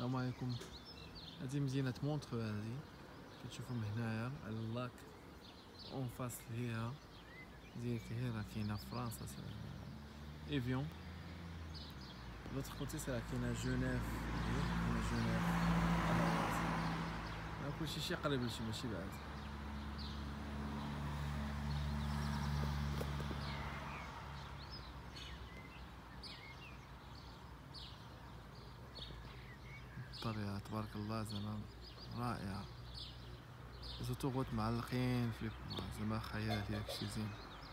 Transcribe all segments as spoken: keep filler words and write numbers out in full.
السلام عليكم. هذه مدينة مونترو، هذه كتشوفوا من هنايا على اللاك اون فاس ليها ديك هي راه كاينه في فرنسا ايفيون. لوتر كوتي راه كاينه جنيف، كاينه جنيف راه كلشي شي قريب لشي ماشي بعاد. الطبيعة تبارك الله زعما رائعة، زوتوغوت معلقين في زعما خيال داكشي زين.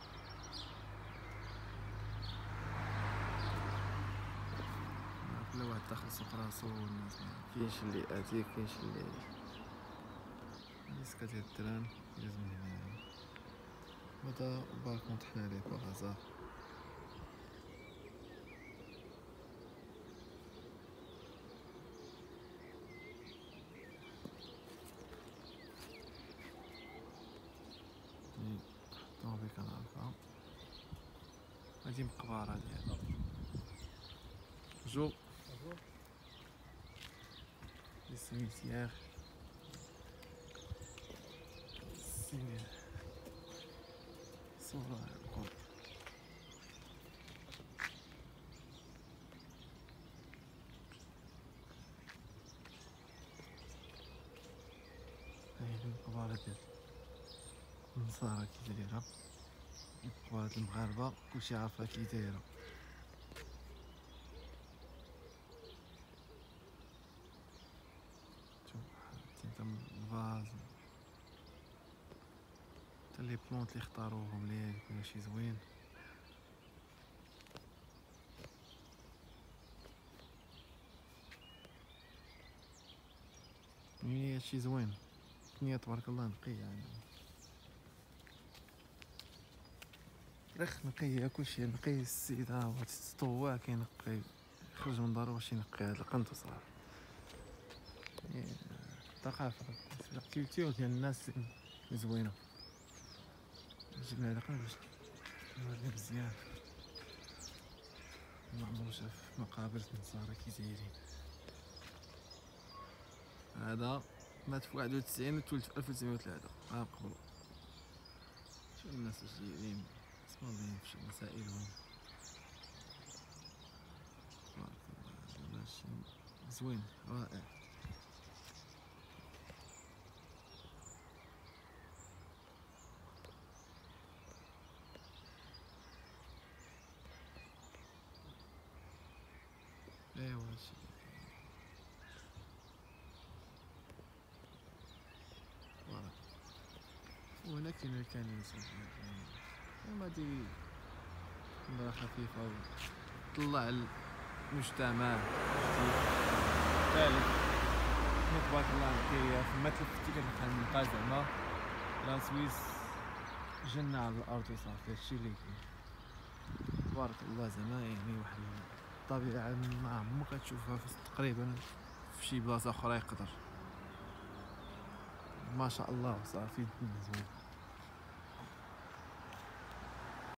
كل واحد داخل سوق راسو، والناس كاينش اللي اتي كاينش اللي الناس ديال التران يدوز من هنايا. هذا بالكون طحنا عليه بغازار. حطوها بك نعرفها، هادي مقبرة ديالها. جو لي سيميتيير سيمير صورة القرب. هاهي المقبرة ديال النصارى كي دايرة، مقبرة المغاربة كلشي عارفها كي دايرة. شوف حتى الفاز حتى لي بلونط لي اختاروهم ليه كلشي زوين. يعني هادشي زوين، الدنيا تبارك الله نقية يعني، رخ نقية كلشي نقي. السيد ها هو تطوع كينقي، يخرج من دارو باش ينقي هاد القنت وصافي. يعني الثقافة الكولتور ديال الناس زوينة. جبنا هذا باش نوري مزيان، معمرو شاف مقابر النصارى كي دايرين. هذا مات في واحد وتسعين وتولد في ألف وتسعمية وثلاثة عام قبل. شوف الناس واش دايرين صابرين في مسائلهم. تبارك الله ماشي زوين رائع. ايوا هادشي فوالا. وهنا كاين الكنيسة زعما هادي نظرة خفيفة وطلع المجتمع ثالث. تبارك الله نقية، فما تلفتي كتلقى زعما لا سويس جنة على الأرض وصافي. هادشي لي كاين تبارك الله زعما، يعني واحد الطبيعة ما عمرك كتشوفها تقريبا في شي بلاصة أخرى. يقدر ما شاء الله وصافي الدنيا زوينة.